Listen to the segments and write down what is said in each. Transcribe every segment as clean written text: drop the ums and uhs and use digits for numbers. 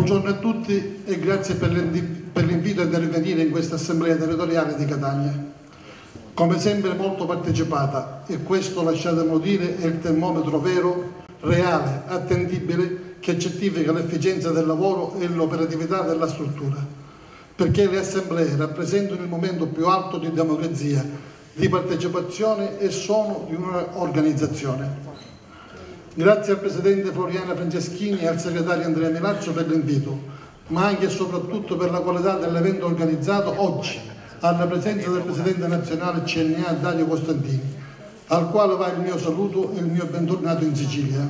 Buongiorno a tutti e grazie per l'invito a intervenire in questa assemblea territoriale di Catania. Come sempre molto partecipata, e questo, lasciatemelo dire, è il termometro vero, reale, attendibile, che certifica l'efficienza del lavoro e l'operatività della struttura, perché le assemblee rappresentano il momento più alto di democrazia, di partecipazione e sono di un'organizzazione. Grazie al Presidente Floriana Franceschini e al Segretario Andrea Milazzo per l'invito, ma anche e soprattutto per la qualità dell'evento organizzato oggi, alla presenza del Presidente nazionale CNA Dario Costantini, al quale va il mio saluto e il mio bentornato in Sicilia.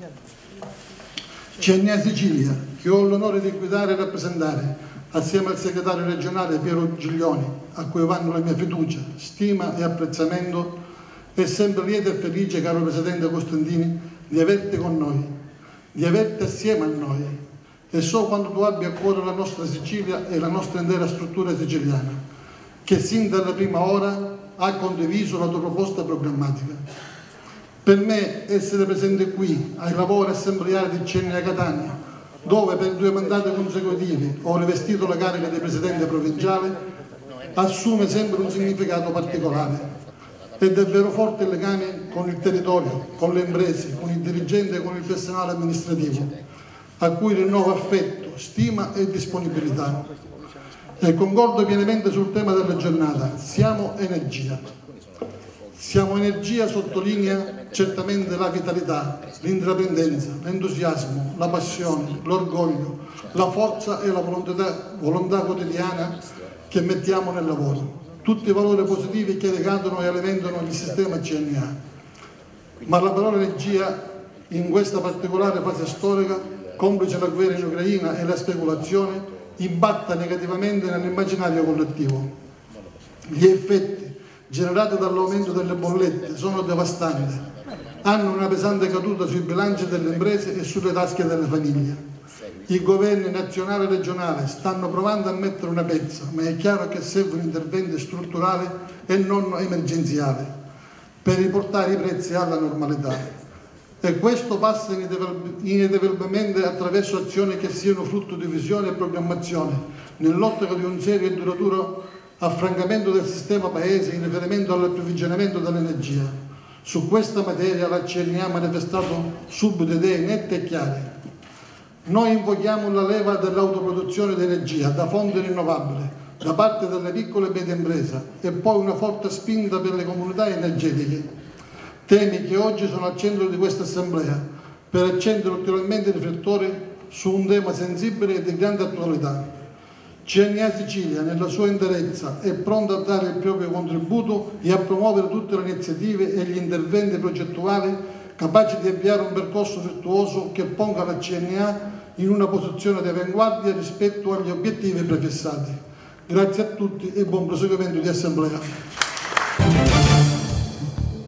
CNA Sicilia, che ho l'onore di guidare e rappresentare, assieme al segretario regionale Piero Giglioni, a cui vanno la mia fiducia, stima e apprezzamento, è sempre lieto e felice, caro Presidente Costantini, di averti con noi, di averti assieme a noi, e so quanto tu abbia a cuore la nostra Sicilia e la nostra intera struttura siciliana, che sin dalla prima ora ha condiviso la tua proposta programmatica. Per me essere presente qui ai lavori assembleari di CNA Catania, dove per 2 mandati consecutivi ho rivestito la carica di Presidente provinciale, assume sempre un significato particolare. È davvero forte il legame con il territorio, con le imprese, con i dirigenti e con il personale amministrativo, a cui rinnovo affetto, stima e disponibilità. E concordo pienamente sul tema della giornata: siamo energia. Siamo energia sottolinea certamente la vitalità, l'intraprendenza, l'entusiasmo, la passione, l'orgoglio, la forza e la volontà quotidiana che mettiamo nel lavoro. Tutti i valori positivi che decantano e alimentano il sistema CNA. Ma la parola energia in questa particolare fase storica, complice la guerra in Ucraina e la speculazione, impatta negativamente nell'immaginario collettivo. Gli effetti generati dall'aumento delle bollette sono devastanti, hanno una pesante caduta sui bilanci delle imprese e sulle tasche delle famiglie. I governi nazionali e regionali stanno provando a mettere una pezza, ma è chiaro che servono interventi strutturali e non emergenziali per riportare i prezzi alla normalità. E questo passa inevitabilmente attraverso azioni che siano frutto di visione e programmazione, nell'ottica di un serio e duraturo affrancamento del sistema paese in riferimento all'approvvigionamento dell'energia. Su questa materia la CNA ha manifestato subito idee nette e chiare. Noi invochiamo la leva dell'autoproduzione di energia da fonti rinnovabili da parte delle piccole e medie imprese e poi una forte spinta per le comunità energetiche, temi che oggi sono al centro di questa assemblea per accendere ulteriormente i riflettori su un tema sensibile e di grande attualità. CNA Sicilia, nella sua interezza, è pronta a dare il proprio contributo e a promuovere tutte le iniziative e gli interventi progettuali capaci di avviare un percorso virtuoso che ponga la CNA in una posizione di avanguardia rispetto agli obiettivi prefissati. Grazie a tutti e buon proseguimento di assemblea.